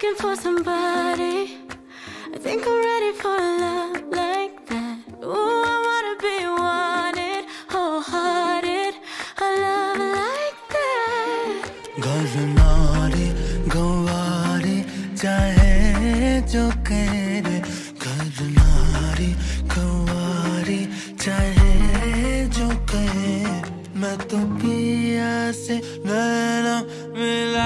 searching for somebody. I think I'm ready for a love like that. Ooh, I wanna be wanted, wholehearted, a love like that. गरनारी गवारी चाहे जो करे, गरनारी गवारी चाहे जो करे, मैं तो पिया से नैना मिला